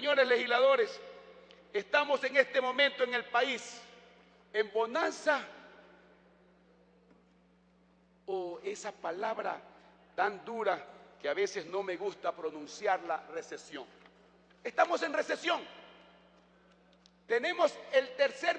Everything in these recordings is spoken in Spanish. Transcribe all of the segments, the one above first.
Señores legisladores, estamos en este momento en el país en bonanza o esa palabra tan dura que a veces no me gusta pronunciarla, recesión. Estamos en recesión. Tenemos el tercer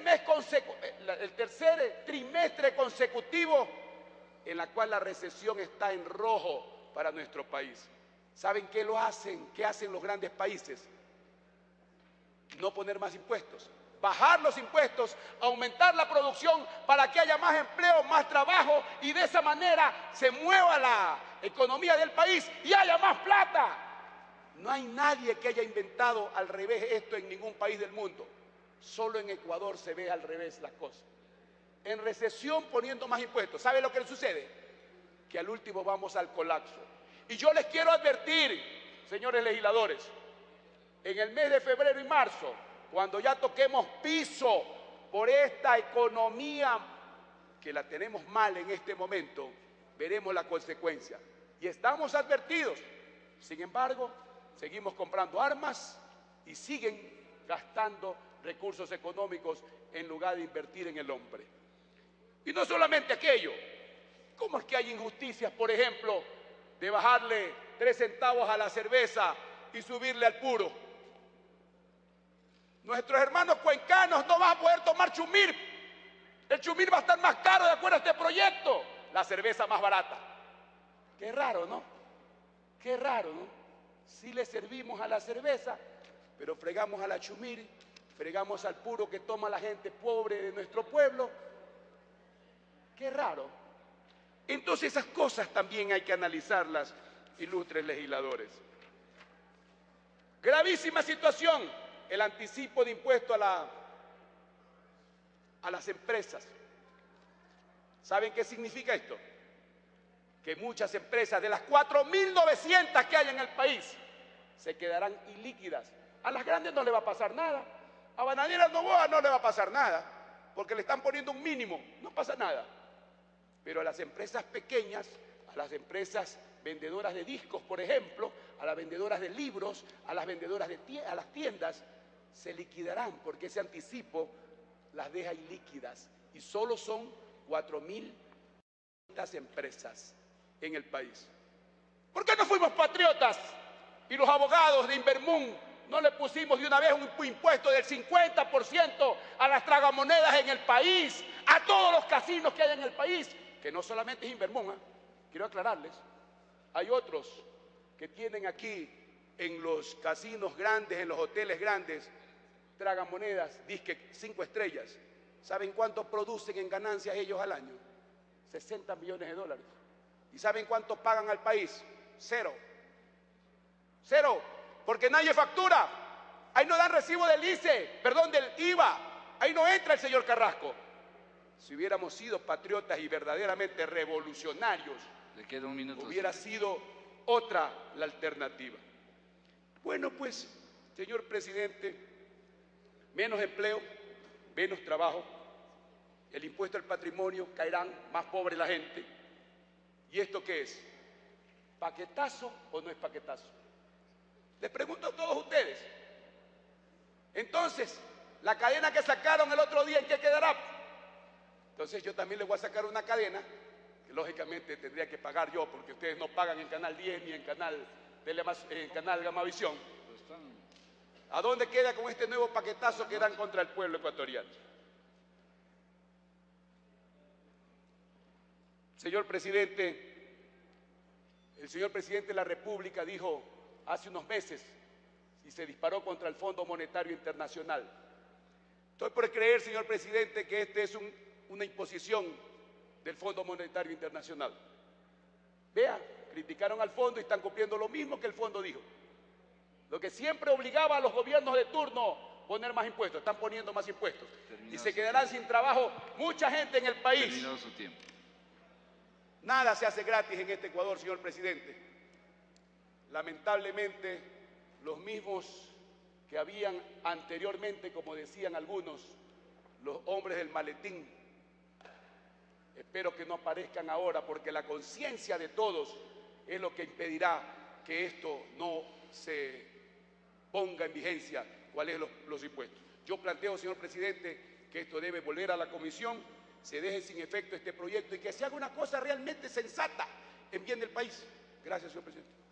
trimestre consecutivo en la cual la recesión está en rojo para nuestro país. ¿Saben qué lo hacen? ¿Qué hacen los grandes países? No poner más impuestos, bajar los impuestos, aumentar la producción para que haya más empleo, más trabajo y de esa manera se mueva la economía del país y haya más plata. No hay nadie que haya inventado al revés esto en ningún país del mundo. Solo en Ecuador se ve al revés las cosas. En recesión poniendo más impuestos. ¿Sabe lo que sucede? Que al último vamos al colapso. Y yo les quiero advertir, señores legisladores, en el mes de febrero y marzo, cuando ya toquemos piso por esta economía que la tenemos mal en este momento, veremos la consecuencia. Y estamos advertidos. Sin embargo, seguimos comprando armas y siguen gastando recursos económicos en lugar de invertir en el hombre. Y no solamente aquello. ¿Cómo es que hay injusticias, por ejemplo, de bajarle 3 centavos a la cerveza y subirle al puro? Nuestros hermanos cuencanos no van a poder tomar chumir. El chumir va a estar más caro de acuerdo a este proyecto. La cerveza más barata. Qué raro, ¿no? Qué raro, ¿no? Sí le servimos a la cerveza, pero fregamos a la chumir, fregamos al puro que toma la gente pobre de nuestro pueblo. Qué raro. Entonces esas cosas también hay que analizarlas, ilustres legisladores. Gravísima situación, el anticipo de impuesto a las empresas. ¿Saben qué significa esto? Que muchas empresas, de las 4.900 que hay en el país, se quedarán ilíquidas. A las grandes no le va a pasar nada. A Bananeras Novoa no le va a pasar nada, porque le están poniendo un mínimo, no pasa nada. Pero a las empresas pequeñas, a las empresas vendedoras de discos, por ejemplo, a las vendedoras de libros, a las vendedoras a las tiendas, se liquidarán porque ese anticipo las deja ilíquidas. Y solo son 4.000 empresas en el país. ¿Por qué no fuimos patriotas? Y los abogados de Invermun no le pusimos de una vez un impuesto del 50% a las tragamonedas en el país, a todos los casinos que hay en el país, que no solamente es Invermun, quiero aclararles, hay otros que tienen aquí en los casinos grandes, en los hoteles grandes, tragamonedas, disque 5 estrellas. ¿Saben cuánto producen en ganancias ellos al año? 60 millones de dólares. ¿Y saben cuánto pagan al país? Cero. Cero, porque nadie factura. Ahí no dan recibo del ICE, perdón, del IVA. Ahí no entra el señor Carrasco. Si hubiéramos sido patriotas y verdaderamente revolucionarios, le queda un minuto, hubiera sido otra la alternativa. Bueno, pues, señor presidente, menos empleo, menos trabajo, el impuesto al patrimonio caerán, más pobre la gente. ¿Y esto qué es? ¿Paquetazo o no es paquetazo? Les pregunto a todos ustedes. Entonces, la cadena que sacaron el otro día, ¿en qué quedará? Entonces yo también les voy a sacar una cadena, que lógicamente tendría que pagar yo, porque ustedes no pagan en Canal 10 ni en Canal Gamavisión. ¿A dónde queda con este nuevo paquetazo que dan contra el pueblo ecuatoriano? Señor presidente, el señor presidente de la República dijo hace unos meses y se disparó contra el Fondo Monetario Internacional. Estoy por creer, señor presidente, que este es una imposición del Fondo Monetario Internacional. Vea, criticaron al fondo y están cumpliendo lo mismo que el fondo dijo. Lo que siempre obligaba a los gobiernos de turno a poner más impuestos, están poniendo más impuestos. Y se quedarán sin trabajo mucha gente en el país. Terminó su tiempo. Nada se hace gratis en este Ecuador, señor presidente. Lamentablemente, los mismos que habían anteriormente, como decían algunos, los hombres del maletín, espero que no aparezcan ahora, porque la conciencia de todos es lo que impedirá que esto no se ponga en vigencia cuáles son los impuestos. Yo planteo, señor presidente, que esto debe volver a la comisión, se deje sin efecto este proyecto y que se haga una cosa realmente sensata en bien del país. Gracias, señor presidente.